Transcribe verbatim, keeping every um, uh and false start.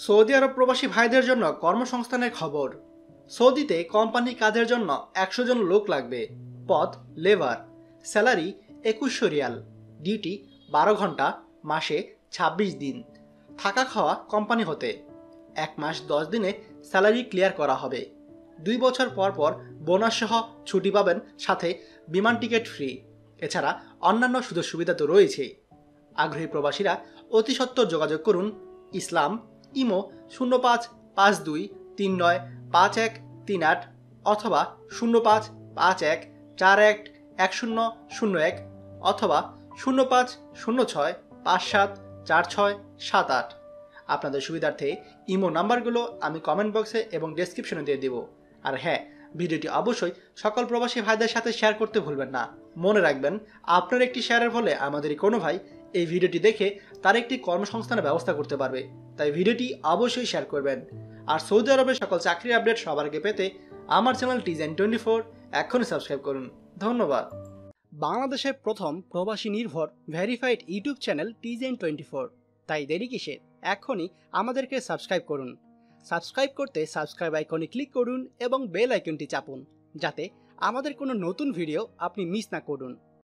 Saudi আরব প্রবাসী ভাইদের জন্য কর্মসংস্থানের খবর। সৌদিতে কোম্পানি কাজের জন্য একশো জন লোক লাগবে। পদ লেবার। স্যালারি একুশশো রিয়াল। ডিউটি বারো ঘন্টা, মাসে ছাব্বিশ দিন। থাকা খাওয়া কোম্পানি হতে। এক মাস দশ দিনে স্যালারি ক্লিয়ার করা হবে। দুই বছর পর পর বোনাস সহ ছুটি পাবেন, সাথে বিমান টিকিট ফ্রি। এছাড়া অন্যান্য সুযোগ সুবিধা তো রয়েছেই। আগ্রহী প্রবাসীরা অতি সত্বর যোগাযোগ করুন। ইসলাম ইমো শূন্য পাঁচ পাঁচ দুই তিন নয় পাঁচ এক তিন আট অথবা শূন্য পাঁচ পাঁচ এক চার এক এক শূন্য শূন্য এক অথবা শূন্য পাঁচ শূন্য ছয় পাঁচ সাত চার ছয় সাত আট। আপনাদের সুবিধার্থে ইমো নাম্বারগুলো আমি কমেন্ট বক্সে এবং ডেসক্রিপশনে দিয়ে দেব। আর হ্যাঁ, ভিডিওটি অবশ্যই সকল প্রবাসী ভাইদের সাথে শেয়ার করতে ভুলবেন না। মনে রাখবেন, আপনার একটি শেয়ারের ফলে আমাদেরই কোনো ভাই এই ভিডিওটি দেখে তার একটি কর্মসংস্থানের ব্যবস্থা করতে পারবে। তাই ভিডিওটি অবশ্যই শেয়ার করবেন। আর সৌদি আরবের সকল চাকরির আপডেট সবার আগে পেতে আমার চ্যানেল টিজেন টোয়েন্টি ফোর এখনই সাবস্ক্রাইব করুন। ধন্যবাদ। বাংলাদেশের প্রথম প্রবাসী নির্ভর ভেরিফাইড ইউটিউব চ্যানেল টিজেন টোয়েন্টি ফোর। তাই দেরি কিসের, এখনই আমাদেরকে সাবস্ক্রাইব করুন। সাবস্ক্রাইব করতে সাবস্ক্রাইব আইকনে ক্লিক করুন এবং বেল আইকনটি চাপুন, যাতে আমাদের কোনো নতুন ভিডিও আপনি মিস না করুন।